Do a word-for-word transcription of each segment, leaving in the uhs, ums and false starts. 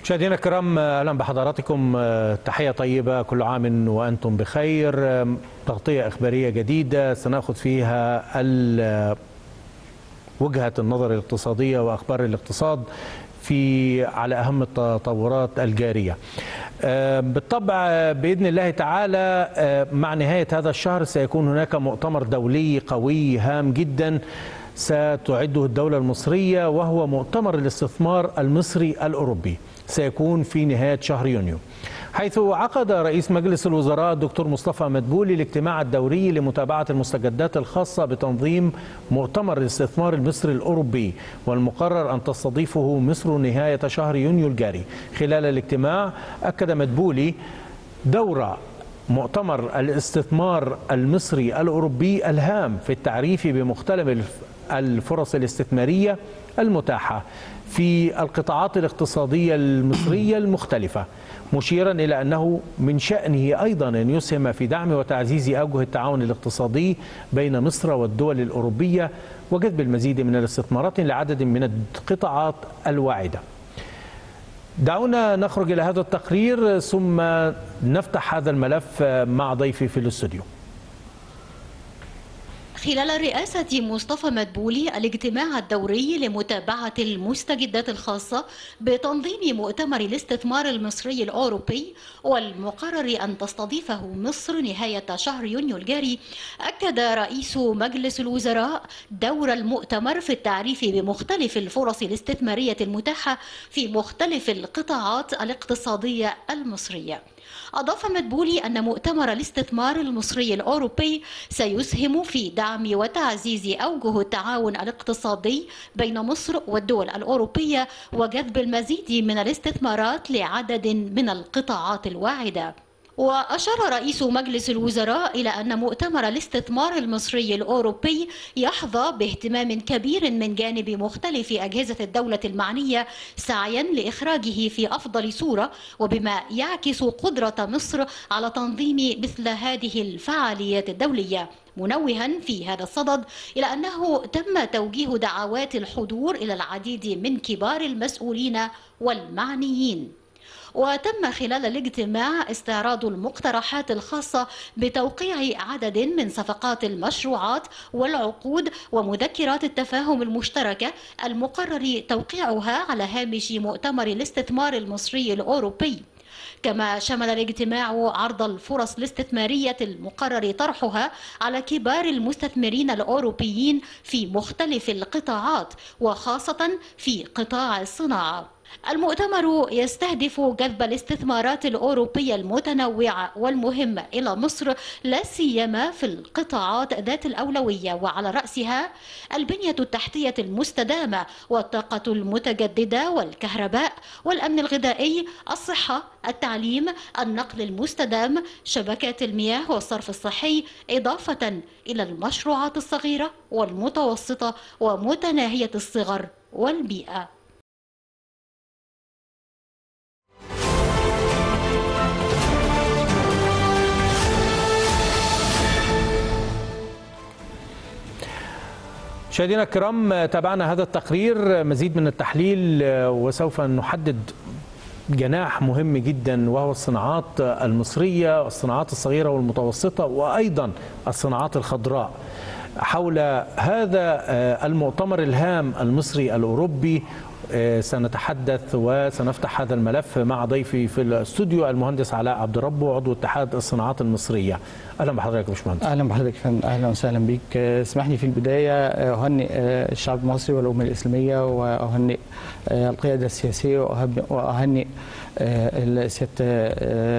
مشاهدينا الكرام، اهلا بحضراتكم. تحيه طيبه، كل عام وانتم بخير. تغطيه اخباريه جديده سناخذ فيها وجهه النظر الاقتصاديه واخبار الاقتصاد في على اهم التطورات الجاريه. بالطبع باذن الله تعالى مع نهايه هذا الشهر سيكون هناك مؤتمر دولي قوي هام جدا ستعده الدولة المصرية، وهو مؤتمر الاستثمار المصري الأوروبي، سيكون في نهاية شهر يونيو، حيث عقد رئيس مجلس الوزراء الدكتور مصطفى مدبولي الاجتماع الدوري لمتابعة المستجدات الخاصة بتنظيم مؤتمر الاستثمار المصري الأوروبي، والمقرر أن تستضيفه مصر نهاية شهر يونيو الجاري. خلال الاجتماع أكد مدبولي دور مؤتمر الاستثمار المصري الأوروبي الهام في التعريف بمختلف الفرص الاستثمارية المتاحة في القطاعات الاقتصادية المصرية المختلفة، مشيرا إلى أنه من شأنه أيضا أن يسهم في دعم وتعزيز أوجه التعاون الاقتصادي بين مصر والدول الأوروبية وجذب المزيد من الاستثمارات لعدد من القطاعات الواعدة. دعونا نخرج إلى هذا التقرير ثم نفتح هذا الملف مع ضيفي في الاستوديو. خلال رئاسة مصطفى مدبولي الاجتماع الدوري لمتابعة المستجدات الخاصة بتنظيم مؤتمر الاستثمار المصري الأوروبي، والمقرر أن تستضيفه مصر نهاية شهر يونيو الجاري، أكد رئيس مجلس الوزراء دور المؤتمر في التعريف بمختلف الفرص الاستثمارية المتاحة في مختلف القطاعات الاقتصادية المصرية. أضاف مدبولي أن مؤتمر الاستثمار المصري الأوروبي سيسهم في دعم وتعزيز أوجه التعاون الاقتصادي بين مصر والدول الأوروبية وجذب المزيد من الاستثمارات لعدد من القطاعات الواعدة. وأشار رئيس مجلس الوزراء إلى أن مؤتمر الاستثمار المصري الأوروبي يحظى باهتمام كبير من جانب مختلف أجهزة الدولة المعنية سعيا لإخراجه في أفضل صورة، وبما يعكس قدرة مصر على تنظيم مثل هذه الفعاليات الدولية، منوها في هذا الصدد إلى أنه تم توجيه دعوات الحضور إلى العديد من كبار المسؤولين والمعنيين. وتم خلال الاجتماع استعراض المقترحات الخاصة بتوقيع عدد من صفقات المشروعات والعقود ومذكرات التفاهم المشتركة المقرر توقيعها على هامش مؤتمر الاستثمار المصري الأوروبي. كما شمل الاجتماع عرض الفرص الاستثمارية المقرر طرحها على كبار المستثمرين الأوروبيين في مختلف القطاعات وخاصة في قطاع الصناعة. المؤتمر يستهدف جذب الاستثمارات الأوروبية المتنوعة والمهمة إلى مصر، لا سيما في القطاعات ذات الأولوية، وعلى رأسها البنية التحتية المستدامة والطاقة المتجددة والكهرباء والأمن الغذائي، الصحة، التعليم، النقل المستدام، شبكات المياه والصرف الصحي، إضافة إلى المشروعات الصغيرة والمتوسطة ومتناهية الصغر والبيئة. مشاهدينا الكرام، تابعنا هذا التقرير، مزيد من التحليل، وسوف نحدد جناح مهم جدا وهو الصناعات المصرية، الصناعات الصغيرة والمتوسطة، وأيضا الصناعات الخضراء. حول هذا المؤتمر الهام المصري الأوروبي سنتحدث وسنفتح هذا الملف مع ضيفي في الاستوديو المهندس علاء عبد ربه، عضو اتحاد الصناعات المصرية. اهلا بحضرتك يا باشمهندس. اهلا بحضرتك يا فندم، اهلا وسهلا بيك. اسمح لي في البدايه اهنئ الشعب المصري والامه الاسلاميه، واهنئ القياده السياسيه، واهنئ سياده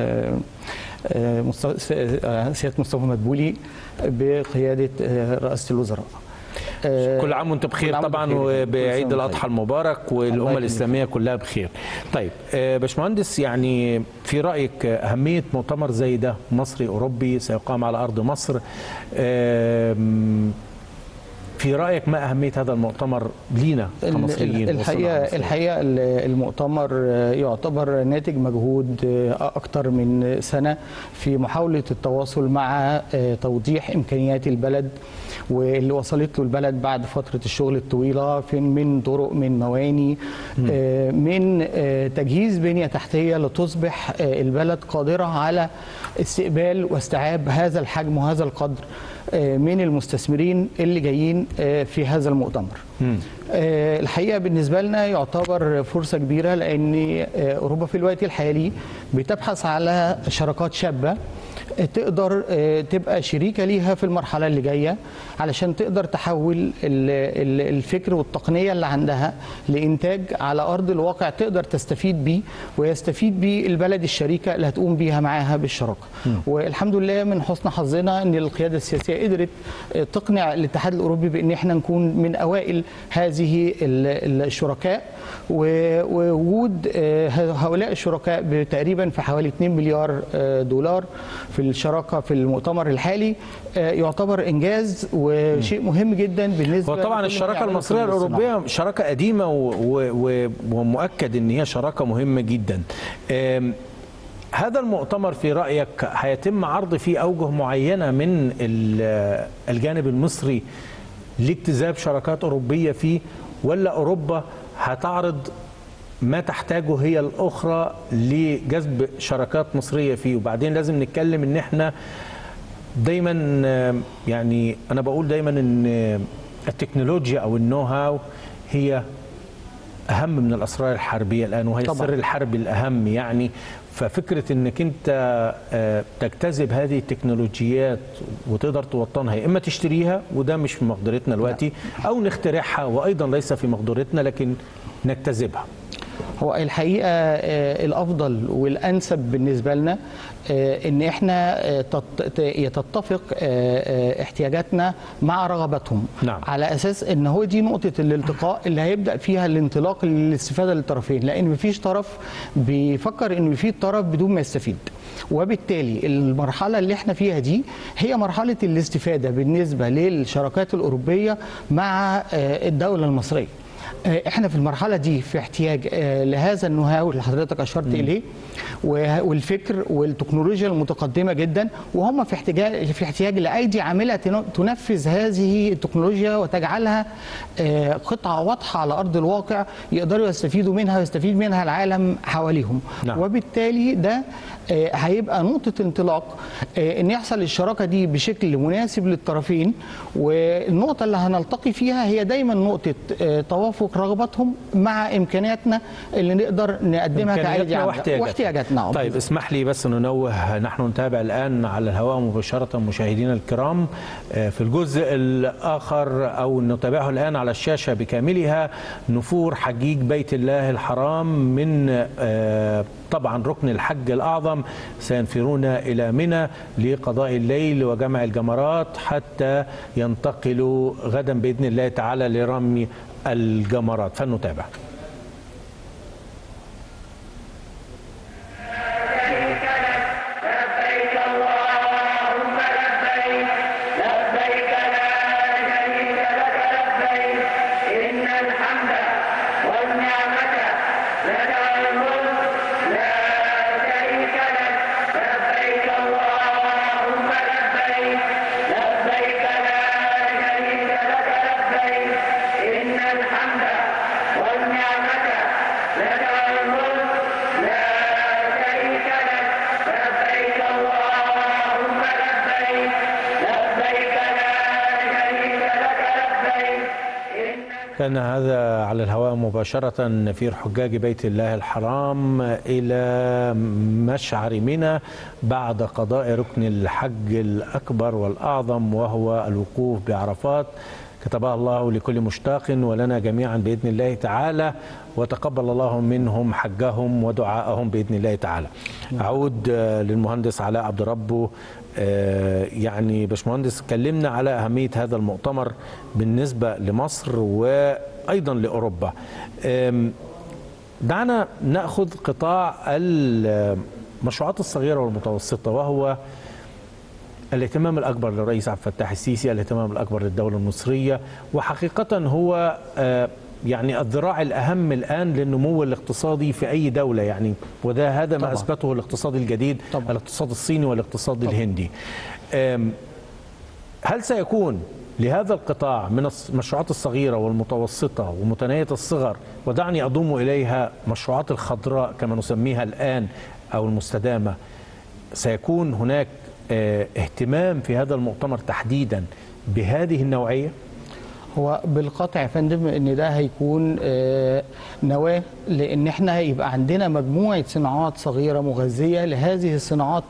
سياده مصطفى مدبولي بقياده رئاسه الوزراء. كل عام وانت بخير طبعا، وبعيد الاضحى المبارك والامه الاسلاميه كلها بخير. طيب باشمهندس، يعني في رايك اهميه مؤتمر زي ده مصري اوروبي سيقام على ارض مصر، في رأيك ما أهمية هذا المؤتمر لينا كمصريين؟ الحقيقة الحقيقة المؤتمر يعتبر ناتج مجهود أكثر من سنة في محاولة التواصل مع توضيح إمكانيات البلد واللي وصلت له البلد بعد فترة الشغل الطويلة، من طرق، من مواني، من تجهيز بنية تحتية لتصبح البلد قادرة على استقبال واستيعاب هذا الحجم وهذا القدر من المستثمرين اللي جايين في هذا المؤتمر. م. الحقيقة بالنسبة لنا يعتبر فرصة كبيرة، لأن أوروبا في الوقت الحالي بتبحث على شراكات شابة تقدر تبقى شريكة ليها في المرحلة اللي جاية، علشان تقدر تحول الفكر والتقنية اللي عندها لإنتاج على أرض الواقع تقدر تستفيد بيه ويستفيد بيه البلد الشريكة اللي هتقوم بيها معاها بالشراكة. م. والحمد لله من حسن حظنا أن القيادة السياسية قدرت تقنع الاتحاد الأوروبي بأن احنا نكون من أوائل هذه الشركاء، ووجود هؤلاء الشركاء تقريبا في حوالي اثنين مليار دولار في الشراكة في المؤتمر الحالي يعتبر إنجاز وشيء مهم جدا بالنسبة. وطبعا الشراكة المصرية الأوروبية شراكة قديمة ومؤكد أن هي شراكة مهمة جدا. هذا المؤتمر في رأيك هيتم عرض فيه أوجه معينة من الجانب المصري لاجتذاب شراكات أوروبية فيه، ولا أوروبا هتعرض ما تحتاجه هي الأخرى لجذب شراكات مصرية فيه؟ وبعدين لازم نتكلم ان احنا دايما، يعني انا بقول دايما ان التكنولوجيا او النو هاو هي اهم من الاسرار الحربية الان، وهي طبعا السر الحربي الاهم. يعني ففكرة انك انت تجتذب هذه التكنولوجيات وتقدر توطنها، يا اما تشتريها وده مش في مقدرتنا دلوقتي، او نخترعها وايضا ليس في مقدرتنا لكن نجتذبها. هو الحقيقة الأفضل والأنسب بالنسبة لنا إن إحنا تتفق احتياجاتنا مع رغباتهم. نعم. على أساس إن هو دي نقطة الالتقاء اللي هيبدأ فيها الانطلاق للاستفادة للطرفين، لأن مفيش طرف بيفكر إنه يفيد طرف بدون ما يستفيد. وبالتالي المرحلة اللي احنا فيها دي هي مرحلة الاستفادة بالنسبة للشراكات الأوروبية مع الدولة المصرية. احنا في المرحله دي في احتياج لهذا النهاو اللي حضرتك اشرت اليه، والفكر والتكنولوجيا المتقدمه جدا، وهم في احتياج في احتياج لايدي عامله تنفذ هذه التكنولوجيا وتجعلها قطعه واضحه على ارض الواقع يقدروا يستفيدوا منها ويستفيد منها العالم حواليهم. نعم. وبالتالي ده هيبقى نقطه انطلاق ان يحصل الشراكه دي بشكل مناسب للطرفين. والنقطه اللي هنلتقي فيها هي دايما نقطه توافق رغباتهم مع امكانياتنا اللي نقدر نقدمها كايدي واحتياجاتنا. واحتياجاتنا. طيب اسمح لي بس ننوه، نحن نتابع الان على الهواء مباشره مشاهدينا الكرام في الجزء الاخر، او نتابعه الان على الشاشه بكاملها، نفور حجيج بيت الله الحرام من طبعا ركن الحج الأعظم، سينفرون إلى منى لقضاء الليل وجمع الجمرات حتى ينتقلوا غدا بإذن الله تعالى لرمي الجمرات. فلنتابع. كان هذا على الهواء مباشرة نفير حجاج بيت الله الحرام إلى مشعر منى بعد قضاء ركن الحج الأكبر والأعظم وهو الوقوف بعرفات. كتبها الله لكل مشتاق ولنا جميعا بإذن الله تعالى، وتقبل الله منهم حجهم ودعاءهم بإذن الله تعالى. أعود للمهندس علاء عبد ربه. يعني باشمهندس، كلمنا على أهمية هذا المؤتمر بالنسبة لمصر وأيضا لأوروبا. دعنا نأخذ قطاع المشروعات الصغيرة والمتوسطة، وهو الاهتمام الأكبر للرئيس عبد الفتاح السيسي، الاهتمام الأكبر للدولة المصرية، وحقيقة هو يعني الذراع الأهم الآن للنمو الاقتصادي في أي دولة يعني، وده هذا ما أثبته الاقتصاد الجديد طبعا. الاقتصاد الصيني والاقتصاد طبعا. الهندي. هل سيكون لهذا القطاع من المشروعات الصغيرة والمتوسطة ومتناهية الصغر، ودعني أضم إليها مشروعات الخضراء كما نسميها الآن أو المستدامة، سيكون هناك اهتمام في هذا المؤتمر تحديدا بهذه النوعية؟ هو بالقطع يا فندم ان ده هيكون نواه، لان احنا هيبقى عندنا مجموعه صناعات صغيره مغذيه لهذه الصناعات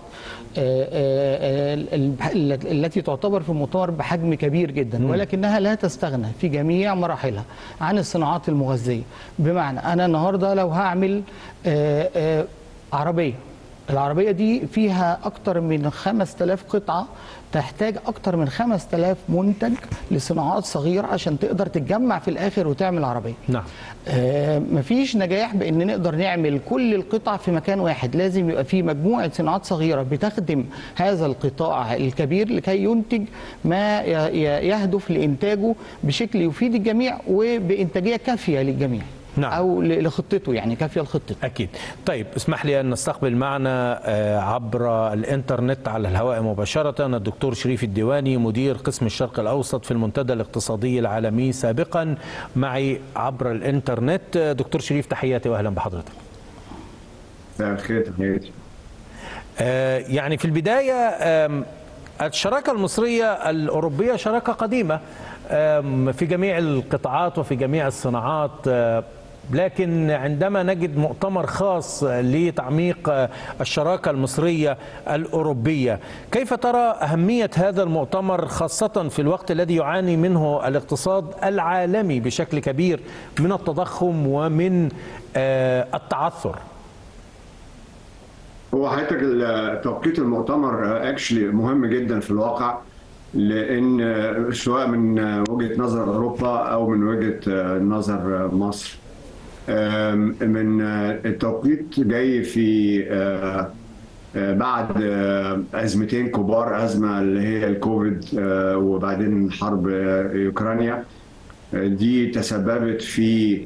التي تعتبر في المؤتمر بحجم كبير جدا، ولكنها لا تستغنى في جميع مراحلها عن الصناعات المغذيه. بمعنى انا النهارده لو هعمل عربيه، العربيه دي فيها اكتر من خمسة آلاف قطعه، تحتاج أكتر من خمسة آلاف منتج لصناعات صغيرة عشان تقدر تتجمع في الآخر وتعمل عربية. نعم. آه مفيش نجاح بأن نقدر نعمل كل القطع في مكان واحد، لازم يبقى في مجموعة صناعات صغيرة بتخدم هذا القطاع الكبير لكي ينتج ما يهدف لإنتاجه بشكل يفيد الجميع وبإنتاجية كافية للجميع. نعم. أو لخطته، يعني كافية لخطته. أكيد. طيب اسمح لي أن نستقبل معنا عبر الإنترنت على الهواء مباشرة الدكتور شريف الديواني، مدير قسم الشرق الأوسط في المنتدى الاقتصادي العالمي سابقا، معي عبر الإنترنت. دكتور شريف، تحياتي وأهلا بحضرتك. مساء الخير. تحياتي. يعني في البداية الشراكة المصرية الأوروبية شراكة قديمة في جميع القطاعات وفي جميع الصناعات، لكن عندما نجد مؤتمر خاص لتعميق الشراكة المصرية الأوروبية، كيف ترى أهمية هذا المؤتمر خاصة في الوقت الذي يعاني منه الاقتصاد العالمي بشكل كبير من التضخم ومن التعثر؟ هو حضرتك توقيت المؤتمر اكشلي مهم جدا في الواقع، لان سواء من وجهة نظر اوروبا او من وجهة نظر مصر، من التوقيت جاي في بعد ازمتين كبار، ازمه اللي هي الكوفيد وبعدين حرب اوكرانيا. دي تسببت في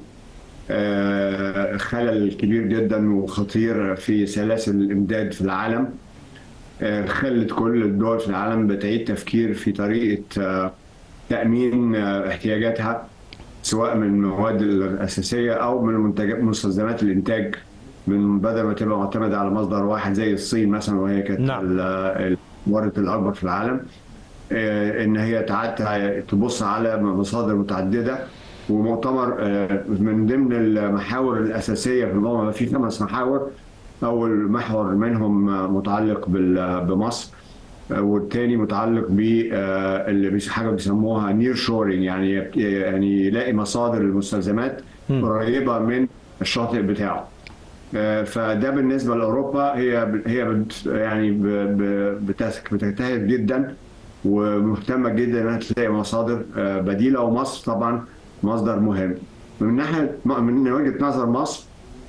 خلل كبير جدا وخطير في سلاسل الامداد في العالم، خلت كل الدول في العالم بتعيد تفكير في طريقه تامين احتياجاتها، سواء من المواد الاساسيه او من منتجات مستلزمات الانتاج، من بدل ما تبقى معتمده على مصدر واحد زي الصين مثلا، وهي كانت نعم. المورد الاكبر في العالم، ان هي تعاد تبص على مصادر متعدده. ومؤتمر من ضمن المحاور الاساسيه في المؤتمر في خمس محاور، اول محور منهم متعلق بمصر، والثاني متعلق باللي حاجه بيسموها نير شورينج، يعني يعني يلاقي مصادر المستلزمات قريبه من الشاطئ بتاعه. فده بالنسبه لاوروبا هي هي يعني بتجتهد جدا ومهتمه جدا انها تلاقي مصادر بديله، ومصر طبعا مصدر مهم. من ناحيه من وجهه نظر مصر،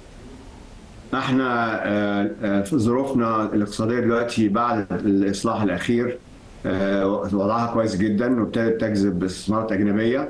احنا في ظروفنا الاقتصاديه دلوقتي بعد الاصلاح الاخير وضعها كويس جدا، وابتدت تجذب استثمارات اجنبيه.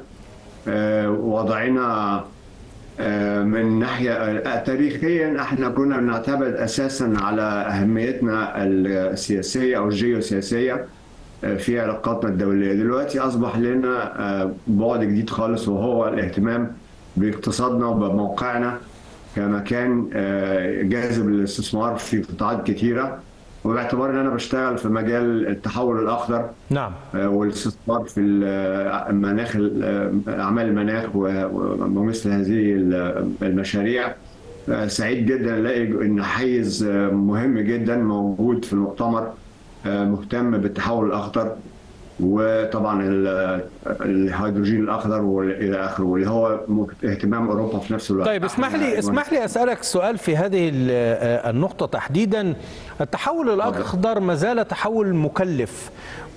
وضعنا من ناحيه تاريخيا احنا كنا بنعتمد اساسا على اهميتنا السياسيه او الجيوسياسيه في علاقاتنا الدوليه. دلوقتي اصبح لنا بعد جديد خالص، وهو الاهتمام باقتصادنا وبموقعنا كمكان جاذب للاستثمار في قطاعات كثيره، وباعتبار ان انا بشتغل في مجال التحول الاخضر نعم والاستثمار في المناخ، اعمال المناخ ومثل هذه المشاريع. سعيد جدا الاقي ان حيز مهم جدا موجود في المؤتمر مهتم بالتحول الاخضر، وطبعا الهيدروجين الاخضر والى اخره، واللي هو اهتمام اوروبا في نفس الوقت. طيب اسمح لي اسمح لي اسالك سؤال في هذه النقطه تحديدا، التحول الأخضر ما زال تحول مكلف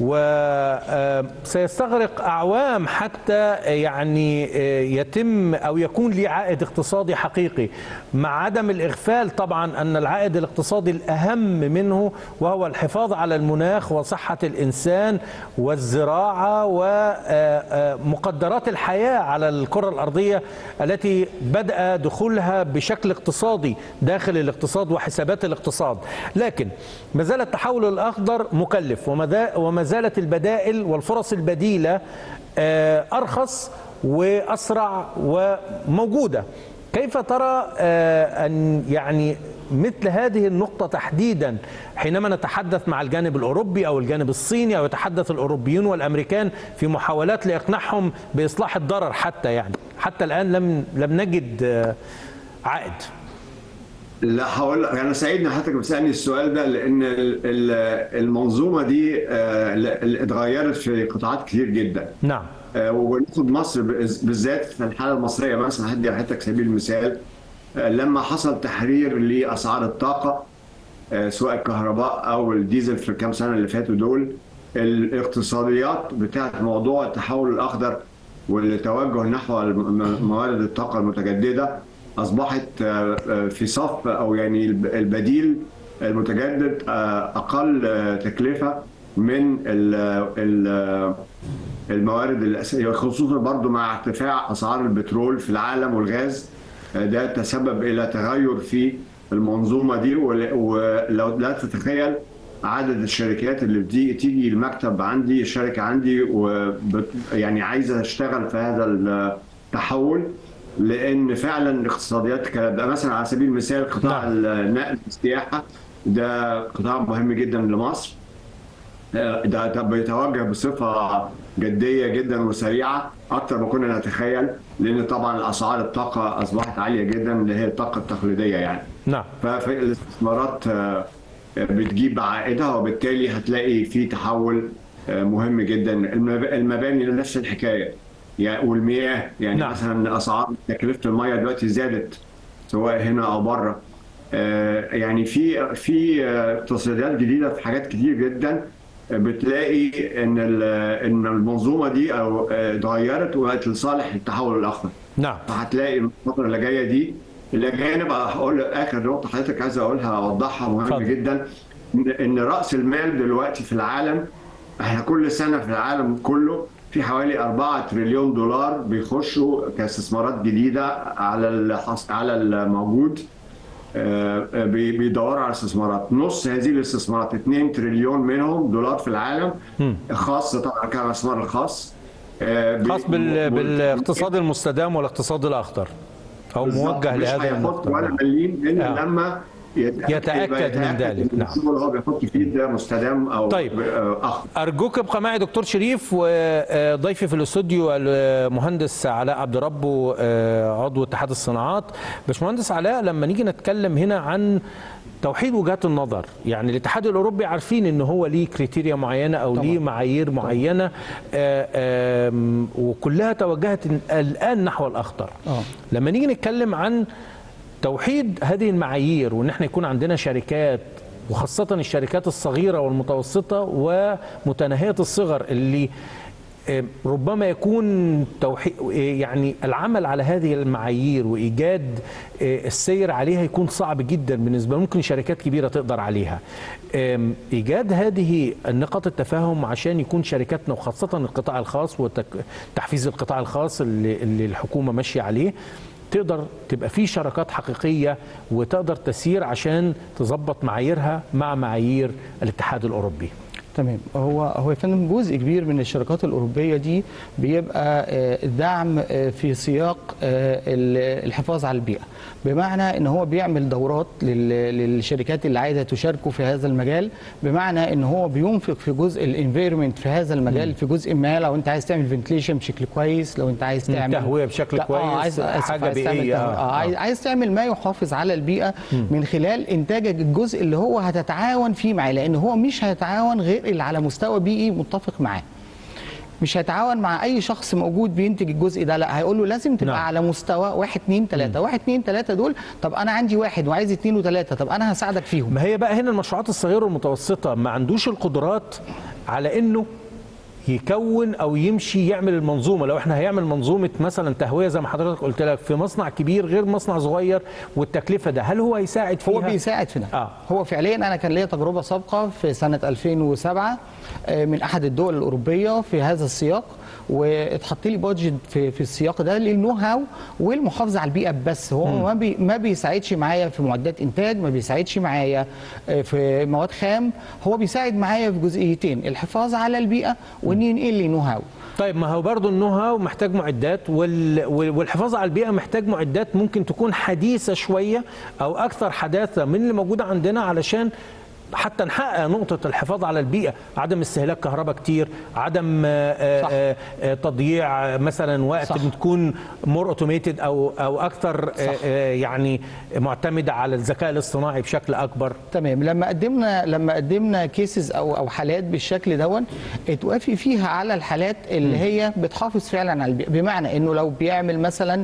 وسيستغرق أعوام حتى يعني يتم أو يكون ليه عائد اقتصادي حقيقي، مع عدم الإغفال طبعا أن العائد الاقتصادي الأهم منه وهو الحفاظ على المناخ وصحة الإنسان والزراعة ومقدرات الحياة على الكرة الأرضية التي بدأ دخولها بشكل اقتصادي داخل الاقتصاد وحسابات الاقتصاد. لكن ما زال التحول الأخضر مكلف وما زالت البدائل والفرص البديلة أرخص وأسرع وموجودة. كيف ترى أن يعني مثل هذه النقطة تحديدا حينما نتحدث مع الجانب الأوروبي أو الجانب الصيني أو يتحدث الأوروبيون والأمريكان في محاولات لإقناعهم بإصلاح الضرر، حتى يعني حتى الآن لم لم نجد عائد؟ لا هقول لك، انا سعيد ان حضرتك بتسالني السؤال ده، لان المنظومه دي اتغيرت في قطاعات كتير جدا. نعم. وناخد مصر بالذات في الحاله المصريه مثلا، هدي حضرتك سبيل المثال، لما حصل تحرير لاسعار الطاقه سواء الكهرباء او الديزل في الكام سنه اللي فاتوا دول، الاقتصاديات بتاعت موضوع التحول الاخضر والتوجه نحو موارد الطاقه المتجدده اصبحت في صف او يعني البديل المتجدد اقل تكلفه من الموارد الاساسيه، خصوصا برضو مع ارتفاع اسعار البترول في العالم والغاز. ده تسبب الى تغير في المنظومه دي. ولو لا تتخيل عدد الشركات اللي بتيجي تيجي المكتب عندي، الشركه عندي ويعني عايزه تشتغل في هذا التحول، لان فعلا الاقتصاديات كده. مثلا على سبيل المثال قطاع النقل والسياحه ده قطاع مهم جدا لمصر، ده بيتوجه بصفه جديه جدا وسريعه اكثر ما كنا نتخيل، لان طبعا اسعار الطاقه اصبحت عاليه جدا اللي هي الطاقه التقليديه يعني. نعم. فالاستثمارات بتجيب عائدها، وبالتالي هتلاقي في تحول مهم جدا. المباني نفس الحكايه يعني، والمياه يعني. نعم. مثلا اسعار تكلفه المياه دلوقتي زادت سواء هنا او بره. يعني في في اقتصاديات جديده في حاجات كتير جدا، بتلاقي ان ان المنظومه دي او اتغيرت وبقت لصالح التحول الاخضر. نعم. فهتلاقي الفتره اللي جايه دي اللي جانب هقول اخر نقطه حضرتك عايز اقولها اوضحها مهمه فضل. جدا، ان راس المال دلوقتي في العالم، احنا كل سنه في العالم كله في حوالي أربعة تريليون دولار بيخشوا كاستثمارات جديده على على الموجود، بيدوروا على استثمارات. نص هذه الاستثمارات اثنين تريليون منهم دولار في العالم خاص، طبعا كان الاستثمار الخاص خاص بالاقتصاد المستدام والاقتصاد الاخضر، او موجه لهذا الموضوع. ولا مليم الا آه. لما يتاكد من ذلك. نعم. اللي هو بيحط فيه ده مستدام او طيب. اخضر. ارجوك ابقى معي دكتور شريف، وضيفي في الاستوديو المهندس علاء عبد ربه عضو اتحاد الصناعات. باشمهندس علاء، لما نيجي نتكلم هنا عن توحيد وجهات النظر، يعني الاتحاد الاوروبي عارفين ان هو ليه كريتيريا معينه او ليه معايير معينه، آآ آآ وكلها توجهت الان نحو الاخضر. أوه. لما نيجي نتكلم عن توحيد هذه المعايير، وان احنا يكون عندنا شركات، وخاصه الشركات الصغيره والمتوسطه ومتناهيه الصغر، اللي ربما يكون توحيد يعني العمل على هذه المعايير وايجاد السير عليها يكون صعب جدا بالنسبه، ممكن شركات كبيره تقدر عليها. ايجاد هذه النقاط التفاهم عشان يكون شركاتنا، وخاصه القطاع الخاص وتحفيز القطاع الخاص اللي, اللي الحكومه ماشيه عليه، تقدر تبقى في شراكات حقيقيه وتقدر تسير عشان تظبط معاييرها مع معايير الاتحاد الاوروبي. تمام. هو هو كان جزء كبير من الشركات الاوروبيه دي بيبقى دعم في سياق الحفاظ على البيئه، بمعنى ان هو بيعمل دورات للشركات اللي عايزه تشاركوا في هذا المجال، بمعنى ان هو بينفق في جزء الانفيرمنت في هذا المجال، في جزء ما. لو انت عايز تعمل فنتليشن بشكل كويس، لو انت عايز تعمل تهويه بشكل كويس، آه عايز حاجه بيئيه، آه عايز, عايز تعمل ما يحافظ على البيئه من خلال انتاج الجزء اللي هو هتتعاون فيه معاه، لان هو مش هيتعاون غير اللي على مستوى بيئي متفق معاه. مش هيتعاون مع اي شخص موجود بينتج الجزء ده، لا هيقول له لازم تبقى نعم. على مستوى واحد اتنين تلاته، واحد اتنين تلاته دول، طب انا عندي واحد وعايز اتنين وتلاته، طب انا هساعدك فيهم. ما هي بقى هنا المشروعات الصغيره والمتوسطه ما عندوش القدرات على انه يكون او يمشي يعمل المنظومه. لو احنا هيعمل منظومه مثلا تهويه زي ما حضرتك قلت لك في مصنع كبير غير مصنع صغير والتكلفه ده، هل هو هيساعد فيها؟ هو بيساعد في ده. آه. هو فعليا انا كان ليا تجربه سابقه في سنه ألفين وسبعة من احد الدول الاوروبيه في هذا السياق، واتحط لي بادجت في في السياق ده للنو هاو والمحافظه على البيئه بس. هو م. ما بي ما بيساعدش معايا في معدات انتاج، ما بيساعدش معايا في مواد خام، هو بيساعد معايا في جزئيتين، الحفاظ على البيئه وان ينقل لي نو هاو. طيب ما هو برضه النو هاو محتاج معدات، والحفاظ على البيئه محتاج معدات ممكن تكون حديثه شويه او اكثر حداثه من اللي موجوده عندنا علشان حتى نحقق نقطة الحفاظ على البيئة، عدم استهلاك كهرباء كتير، عدم صح. تضييع مثلا وقت، بتكون مور اوتوميتد او او اكثر صح. يعني معتمدة على الذكاء الاصطناعي بشكل اكبر. تمام. لما قدمنا لما قدمنا كيسز او او حالات بالشكل دون، اتوافق فيها على الحالات اللي م. هي بتحافظ فعلا على البيئة، بمعنى انه لو بيعمل مثلا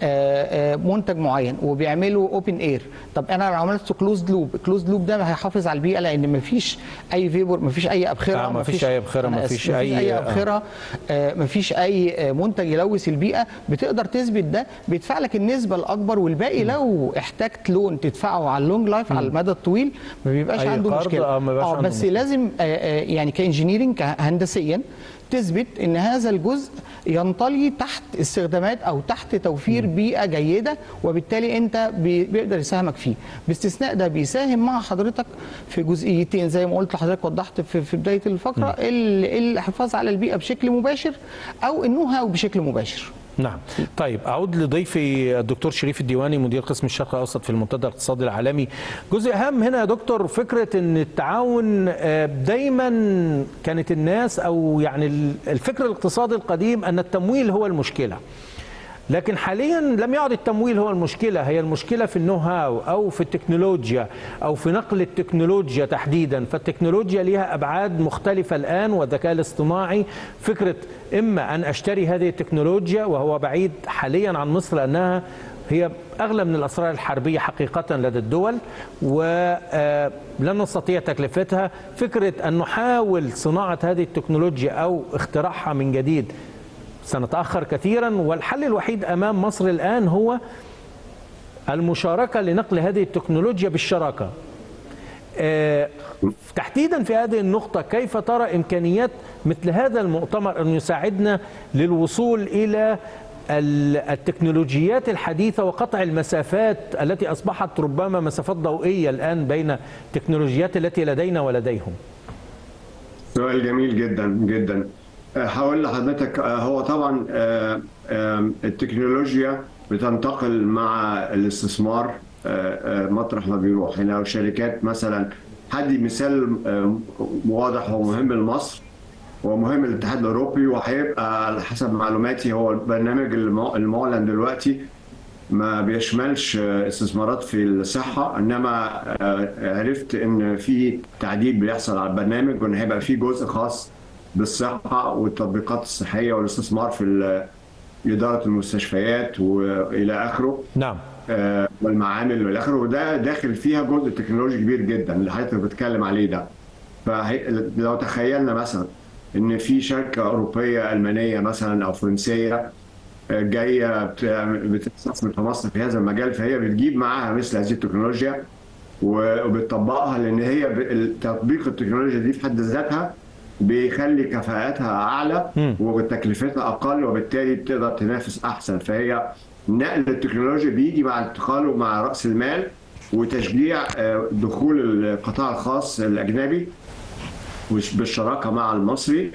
منتج معين وبيعمله اوبن اير، طب انا لو عملت كلوزد لوب، كلوزد لوب ده هيحافظ على البيئة لان مفيش اي فيبور، مفيش اي ابخره، آه مفيش اي ابخره، مفيش اي, أي ابخره، آه مفيش اي منتج يلوث البيئه. بتقدر تثبت ده، بيدفع لك النسبه الاكبر، والباقي م. لو احتجت لون تدفعه على اللونج لايف على المدى الطويل ما بيبقاش عنده مشكله. اه, آه بس مشكلة. لازم آه يعني كانجينيرنج هندسيا تثبت ان هذا الجزء ينطلي تحت استخدامات او تحت توفير م. بيئه جيده، وبالتالي انت بيقدر يساهمك فيه. باستثناء ده بيساهم مع حضرتك في جزئيتين زي ما قلت لحضرتك، وضحت في, في بدايه الفقره، م. الحفاظ على البيئه بشكل مباشر او النو هاو بشكل مباشر. نعم. طيب اعود لضيفي الدكتور شريف الديواني مدير قسم الشرق الاوسط في المنتدى الاقتصادي العالمي. جزء اهم هنا يا دكتور فكره ان التعاون، دايما كانت الناس او يعني الفكر الاقتصادي القديم ان التمويل هو المشكله، لكن حاليا لم يعد التمويل هو المشكله، هي المشكله في النو هاو او في التكنولوجيا او في نقل التكنولوجيا تحديدا. فالتكنولوجيا ليها ابعاد مختلفه الان، والذكاء الاصطناعي فكره اما ان اشتري هذه التكنولوجيا، وهو بعيد حاليا عن مصر لانها هي اغلى من الاسرار الحربيه حقيقه لدى الدول ولن نستطيع تكلفتها. فكره ان نحاول صناعه هذه التكنولوجيا او اختراعها من جديد سنتأخر كثيرا، والحل الوحيد أمام مصر الآن هو المشاركة لنقل هذه التكنولوجيا بالشراكة. أه تحديدا في هذه النقطة، كيف ترى إمكانيات مثل هذا المؤتمر أن يساعدنا للوصول إلى التكنولوجيات الحديثة وقطع المسافات التي أصبحت ربما مسافات ضوئية الآن بين التكنولوجيات التي لدينا ولديهم؟ سؤال جميل جدا جدا. هقول لحضرتك، هو طبعا التكنولوجيا بتنتقل مع الاستثمار مطرح ما بيروح. يعني لو شركات مثلا، هدي مثال واضح ومهم لمصر ومهم للاتحاد الاوروبي، وهيبقى على حسب معلوماتي هو البرنامج المعلن دلوقتي ما بيشملش استثمارات في الصحه، انما عرفت ان في تعديل بيحصل على البرنامج، وان هيبقى في جزء خاص بالصحة والتطبيقات الصحية والاستثمار في إدارة المستشفيات وإلى آخره. نعم. آه والمعامل والى آخره، وده داخل فيها جزء تكنولوجي كبير جدا اللي حضرتك بتتكلم عليه ده. فلو تخيلنا مثلا إن في شركة أوروبية ألمانية مثلا أو فرنسية جاية بتستثمر في مصر في هذا المجال، فهي بتجيب معاها مثل هذه التكنولوجيا وبتطبقها، لأن هي تطبيق التكنولوجيا دي في حد ذاتها بيخلي كفاءتها اعلى وتكلفتها اقل، وبالتالي بتقدر تنافس احسن. فهي نقل التكنولوجيا بيجي مع التخالف مع راس المال وتشجيع دخول القطاع الخاص الاجنبي بالشراكه مع المصري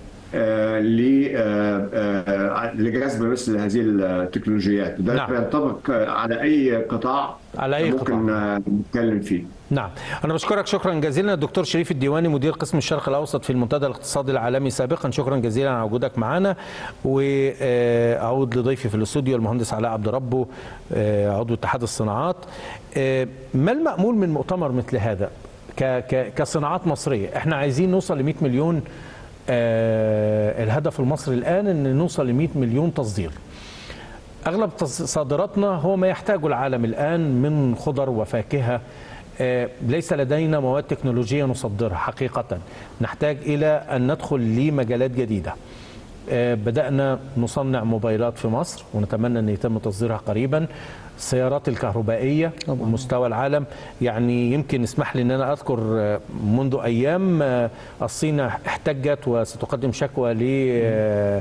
لجذب مثل هذه التكنولوجيات. ده نعم. بينطبق على اي قطاع على أي ممكن نتكلم فيه. نعم. أنا بشكرك شكرا جزيلا الدكتور شريف الديواني مدير قسم الشرق الأوسط في المنتدى الاقتصادي العالمي سابقا. شكرا جزيلا على وجودك معنا، وأعود لضيفي في الاستوديو المهندس علاء عبد ربه عضو اتحاد الصناعات. ما المأمول من مؤتمر مثل هذا كصناعات مصرية؟ احنا عايزين نوصل ل مئة مليون آه الهدف المصري الآن أن نوصل ل مئة مليون تصدير. أغلب صادراتنا هو ما يحتاجه العالم الآن من خضر وفاكهة. آه ليس لدينا مواد تكنولوجية نصدرها حقيقة، نحتاج إلى أن ندخل لمجالات جديدة. آه بدأنا نصنع موبايلات في مصر ونتمنى أن يتم تصديرها قريبا. السيارات الكهربائية مستوى العالم، يعني يمكن اسمح لي أن أنا أذكر منذ أيام الصين احتجت وستقدم شكوى ل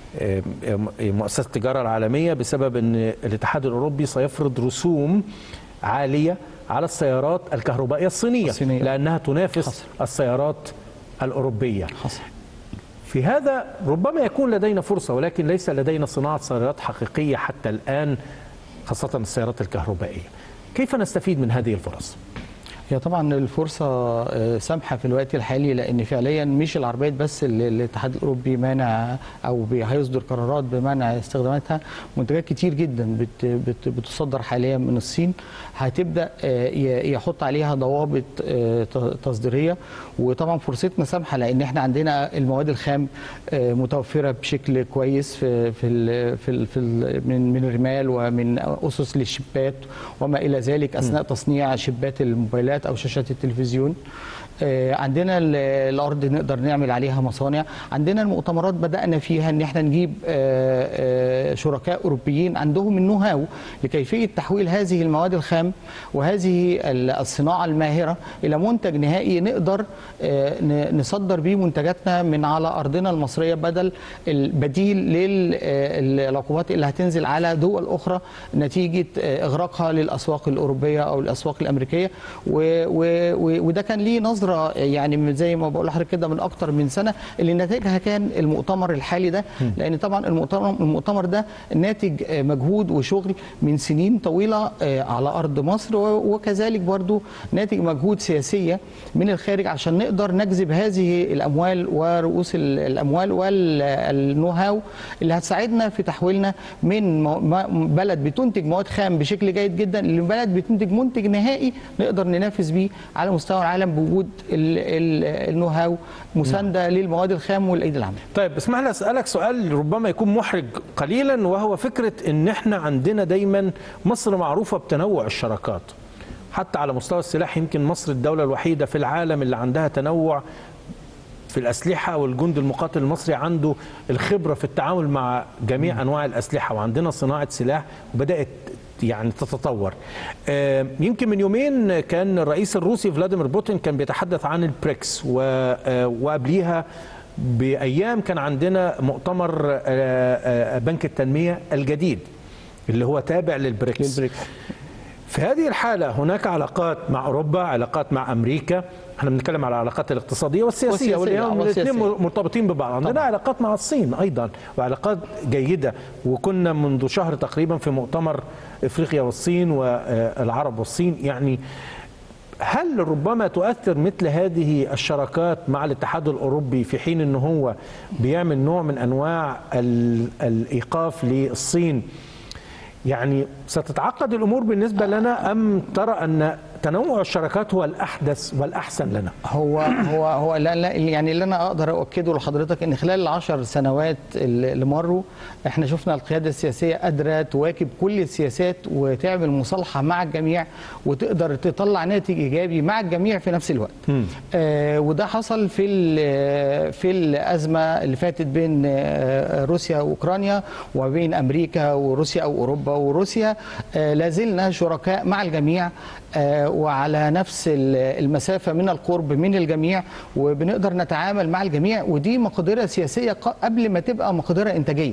مؤسسة التجارة العالمية بسبب أن الاتحاد الأوروبي سيفرض رسوم عالية على السيارات الكهربائية الصينية, الصينية. لأنها تنافس حصر. السيارات الأوروبية حصر. في هذا ربما يكون لدينا فرصة، ولكن ليس لدينا صناعة سيارات حقيقية حتى الآن، خاصة السيارات الكهربائية. كيف نستفيد من هذه الفرص؟ هي طبعا الفرصة سامحة في الوقت الحالي، لأن فعليا مش العربيات بس اللي الاتحاد الأوروبي مانع أو هيصدر قرارات بمنع استخداماتها، منتجات كتير جدا بت بت بتصدر حاليا من الصين هتبدأ يحط عليها ضوابط تصديرية. وطبعا فرصتنا سامحة لأن احنا عندنا المواد الخام متوفرة بشكل كويس في في في, في من من الرمال ومن أسس للشبات وما إلى ذلك أثناء تصنيع شبات الموبايلات أو شاشات التلفزيون. عندنا الأرض نقدر نعمل عليها مصانع. عندنا المؤتمرات بدأنا فيها أن احنا نجيب شركاء أوروبيين عندهم النو هاو لكيفية تحويل هذه المواد الخام وهذه الصناعة الماهرة إلى منتج نهائي نقدر نصدر به منتجاتنا من على أرضنا المصرية، بدل البديل للعقوبات اللي هتنزل على دول أخرى نتيجة إغراقها للأسواق الأوروبية أو الأسواق الأمريكية. وده كان ليه نظرة يعني زي ما بقول لحضرتك كده من أكتر من سنة، اللي نتائجها كان المؤتمر الحالي ده، لأن طبعا المؤتمر المؤتمر ده ناتج مجهود وشغل من سنين طويلة على أرض مصر، وكذلك برضو ناتج مجهود سياسية من الخارج عشان نقدر نجذب هذه الأموال ورؤوس الأموال والنو هاو اللي هتساعدنا في تحويلنا من بلد بتنتج مواد خام بشكل جيد جدا لبلد بتنتج منتج نهائي نقدر ننافس بيه على مستوى العالم بوجود النو هاو مسانده للمواد الخام والايدي العامله. طيب اسمح لي اسالك سؤال ربما يكون محرج قليلا، وهو فكره ان احنا عندنا دايما مصر معروفه بتنوع الشراكات حتى على مستوى السلاح. يمكن مصر الدوله الوحيده في العالم اللي عندها تنوع في الأسلحة، والجند المقاتل المصري عنده الخبرة في التعامل مع جميع أنواع الأسلحة، وعندنا صناعة سلاح وبدأت يعني تتطور. يمكن من يومين كان الرئيس الروسي فلاديمير بوتين كان بيتحدث عن البريكس، وقبليها بأيام كان عندنا مؤتمر بنك التنمية الجديد اللي هو تابع للبريكس. في هذه الحالة هناك علاقات مع أوروبا، علاقات مع أمريكا، احنا بنتكلم على العلاقات الاقتصادية والسياسية والاثنين مرتبطين ببعض. عندنا طبعا علاقات مع الصين أيضا وعلاقات جيدة، وكنا منذ شهر تقريبا في مؤتمر إفريقيا والصين والعرب والصين. يعني هل ربما تؤثر مثل هذه الشراكات مع الاتحاد الأوروبي في حين أنه هو بيعمل نوع من أنواع الإيقاف للصين؟ يعني ستتعقد الأمور بالنسبة لنا، أم ترى أن تنوع الشراكات هو الأحدث والأحسن لنا؟ هو هو هو لا لا يعني اللي أنا أقدر أؤكده لحضرتك إن خلال العشر سنوات اللي مروا إحنا شفنا القيادة السياسية قادرة تواكب كل السياسات وتعمل مصالحة مع الجميع وتقدر تطلع ناتج إيجابي مع الجميع في نفس الوقت. آه وده حصل في في الأزمة اللي فاتت بين آه روسيا وأوكرانيا وبين أمريكا وروسيا أو أوروبا وروسيا. آه لازلنا شركاء مع الجميع آه وعلى نفس المسافة من القرب من الجميع، وبنقدر نتعامل مع الجميع، ودي مقدرة سياسية قبل ما تبقى مقدرة إنتاجية.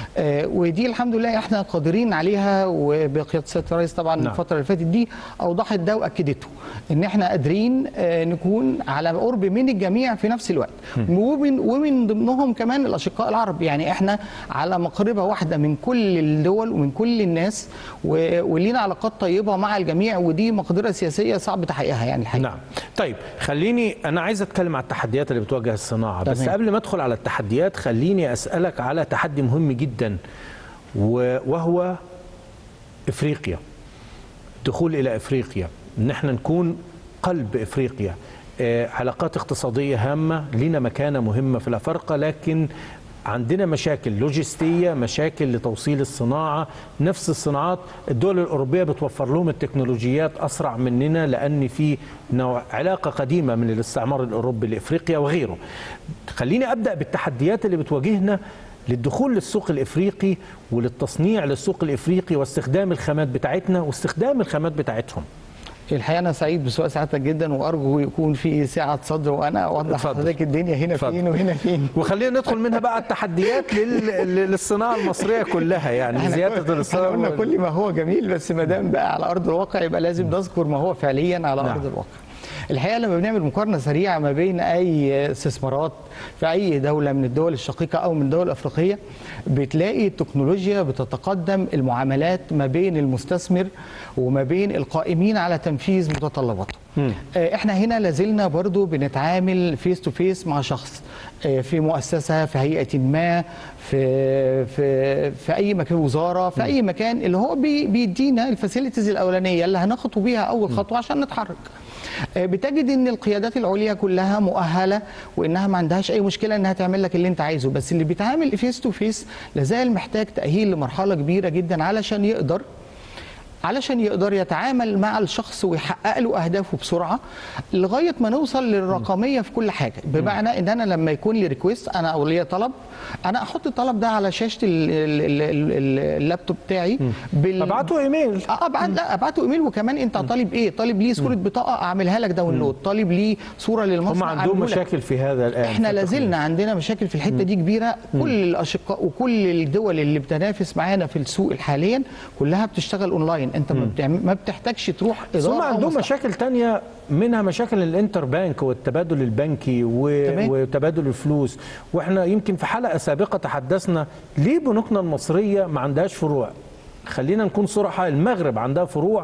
ودي الحمد لله احنا قادرين عليها، وبقياده سياده الرئيس طبعا نعم. الفتره اللي فاتت دي اوضحت ده واكدته ان احنا قادرين نكون على قرب من الجميع في نفس الوقت، ومن ومن ضمنهم كمان الاشقاء العرب. يعني احنا على مقربه واحده من كل الدول ومن كل الناس، ولينا علاقات طيبه مع الجميع، ودي مقدره سياسيه صعب تحقيقها يعني الحقيقه. نعم. طيب خليني انا عايز اتكلم على التحديات اللي بتواجه الصناعه، بس تمام. قبل ما ادخل على التحديات خليني اسالك على تحدي مهم جدا، وهو افريقيا. الدخول الى افريقيا، ان احنا نكون قلب افريقيا. علاقات اقتصادية هامة، لنا مكانة مهمة في الأفارقة، لكن عندنا مشاكل لوجستية، مشاكل لتوصيل الصناعة. نفس الصناعات الدول الأوروبية بتوفر لهم التكنولوجيات أسرع مننا، لأن في نوع علاقة قديمة من الاستعمار الأوروبي لإفريقيا وغيره. خليني أبدأ بالتحديات اللي بتواجهنا للدخول للسوق الإفريقي وللتصنيع للسوق الإفريقي واستخدام الخامات بتاعتنا واستخدام الخامات بتاعتهم. الحقيقه انا سعيد بسؤال سعادتك جدا، وارجو يكون في سعه صدر وانا اوضح لحضرتك الدنيا هنا فضل. فين وهنا فين. وخلينا ندخل منها بقى التحديات لل... للصناعه المصريه كلها، يعني زياده الصناعه. قلنا كل ما هو جميل، بس ما دام بقى على ارض الواقع يبقى لازم نذكر ما هو فعليا على نعم. ارض الواقع. الحقيقه لما بنعمل مقارنه سريعه ما بين اي استثمارات في اي دوله من الدول الشقيقه او من الدول الافريقيه، بتلاقي التكنولوجيا بتتقدم المعاملات ما بين المستثمر وما بين القائمين على تنفيذ متطلباته. احنا هنا لازلنا برضو بنتعامل فيس تو فيس مع شخص في مؤسسه، في هيئه ما، في في في اي مكان، وزاره، في اي مكان، اللي هو بيدينا الفاسيلتيز الاولانيه اللي هنخطو بيها اول خطوه عشان نتحرك. بتجد ان القيادات العليا كلها مؤهله وانها ما عندهاش اي مشكله انها تعمل لك اللي انت عايزه، بس اللي بيتعامل فيس تو فيس لازال محتاج تاهيل لمرحله كبيره جدا علشان يقدر علشان يقدر يتعامل مع الشخص ويحقق له اهدافه بسرعه لغايه ما نوصل للرقميه في كل حاجه. بمعنى ان انا لما يكون لي ريكويست انا او لي طلب، انا احط الطلب ده على شاشه اللابتوب بتاعي، بال... ابعته ايميل ابعت لا ابعته ايميل. وكمان انت طالب ايه؟ طالب ليه صوره بطاقه اعملها لك داونلود، طالب ليه صوره للمصنع. هم عندهم مشاكل في هذا الان. احنا لازلنا عندنا مشاكل في الحته دي كبيره. كل الاشقاء وكل الدول اللي بتنافس معانا في السوق حاليا كلها بتشتغل اونلاين، انت ما بتحتاجش تروح اداره. هم عندهم مشاكل تانية، منها مشاكل الانتر بانك والتبادل البنكي وتبادل الفلوس. واحنا يمكن في حلقه سابقه تحدثنا ليه بنوكنا المصريه ما عندهاش فروع. خلينا نكون صراحه، المغرب عندها فروع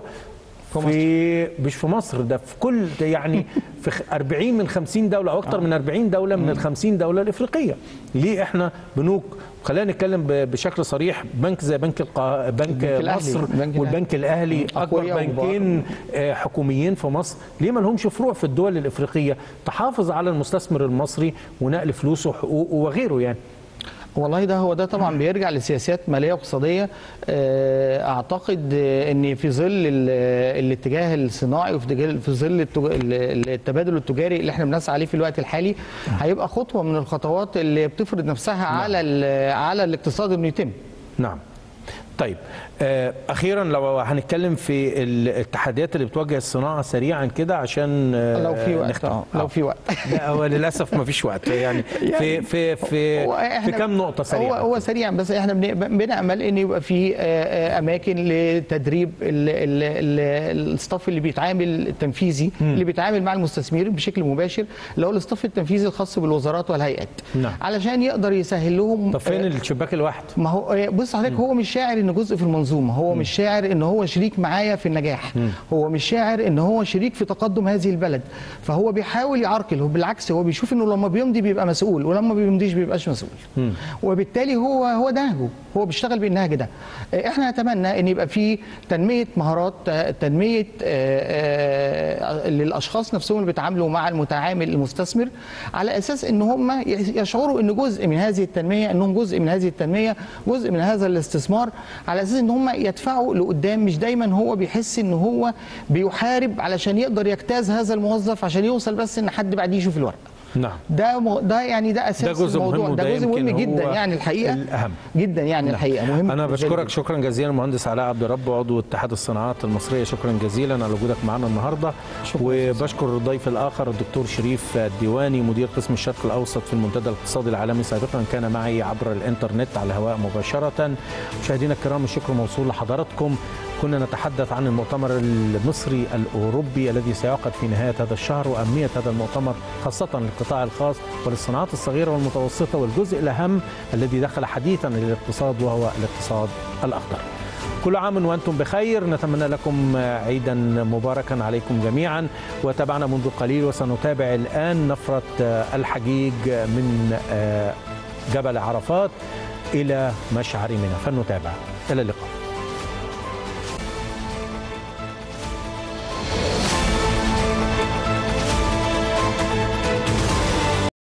في مش في مصر، ده في كل يعني في أربعين من خمسين دوله او اكثر من أربعين دوله من ال خمسين دوله الافريقيه. ليه احنا بنوك، خلينا نتكلم بشكل صريح، بنك زي بنك القا... بنك مصر والبنك الاهلي اكبر بنكين حكوميين في مصر، ليه ما لهمش فروع في الدول الافريقيه تحافظ على المستثمر المصري ونقل فلوسه وحقوقه وغيره؟ يعني والله ده هو ده طبعا بيرجع لسياسات ماليه واقتصاديه. اعتقد ان في ظل الاتجاه الصناعي وفي ظل التبادل التجاري اللي احنا بنسعى عليه في الوقت الحالي، هيبقى خطوه من الخطوات اللي بتفرض نفسها على على الاقتصاد انه يتم. نعم. طيب اخيرا لو هنتكلم في التحديات اللي بتواجه الصناعه سريعا كده عشان لو في وقت نختم. لو في وقت لا هو للاسف ما فيش وقت، يعني في في في في كام نقطه سريعا. هو هو سريعا بس احنا بنامل ان يبقى في اماكن لتدريب الستاف اللي بيتعامل التنفيذي اللي بيتعامل مع المستثمرين بشكل مباشر، اللي هو الستاف التنفيذي الخاص بالوزارات والهيئات. نعم. علشان يقدر يسهل لهم. طب فين الشباك الواحد؟ ما هو بص حضرتك، هو مش شاعر ان جزء في المنظومه، هو مش شاعر ان هو شريك معايا في النجاح، هو مش شاعر ان هو شريك في تقدم هذه البلد، فهو بيحاول يعرقل. هو بالعكس هو بيشوف انه لما بيمضي بيبقى مسؤول، ولما ما بيمضيش بيبقاش مسؤول. وبالتالي هو هو نهجه، هو بيشتغل بالنهج ده. احنا نتمنى ان يبقى في تنميه مهارات، تنميه للاشخاص نفسهم اللي بيتعاملوا مع المتعامل المستثمر، على اساس ان هم يشعروا ان جزء من هذه التنميه، انهم جزء من هذه التنميه، جزء من هذا الاستثمار، على اساس ان هم يدفعوا لقدام. مش دايما هو بيحس ان هو بيحارب علشان يقدر يجتاز هذا الموظف عشان يوصل بس ان حد بعديه يشوف الورق. نعم. ده م... ده يعني ده اساس ده جزء الموضوع، مهم، ده جزء مهم جدا يعني الحقيقه الأهم. جدا يعني نعم. الحقيقه مهم. انا بشكرك شكرا جزيلا المهندس علاء عبد الرب، عضو اتحاد الصناعات المصريه، شكرا جزيلا على وجودك معنا النهارده. وبشكر الضيف الاخر الدكتور شريف الديواني، مدير قسم الشرق الاوسط في المنتدى الاقتصادي العالمي سابقا، كان معي عبر الانترنت على الهواء مباشره. مشاهدينا الكرام، الشكر موصول لحضراتكم. كنا نتحدث عن المؤتمر المصري الأوروبي الذي سيعقد في نهاية هذا الشهر، وأهمية هذا المؤتمر خاصة للقطاع الخاص وللصناعات الصغيرة والمتوسطة، والجزء الأهم الذي دخل حديثا للاقتصاد وهو الاقتصاد الأخضر. كل عام وأنتم بخير، نتمنى لكم عيدا مباركا عليكم جميعا. وتابعنا منذ قليل وسنتابع الآن نفرة الحجيج من جبل عرفات إلى مشعر منى، فلنتابع. إلى اللقاء.